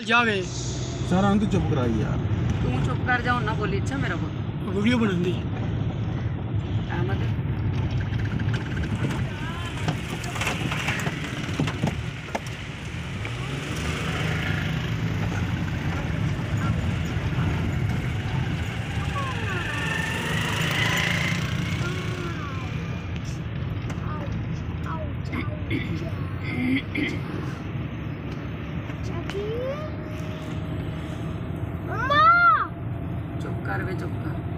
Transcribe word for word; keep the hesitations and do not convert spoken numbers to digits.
जावे सारा हम तो चुप कराई यार। तू चुप कर जा ना बोली। अच्छा मेरा को वीडियो बनांदी अहमद चुप कर वे चुप कर।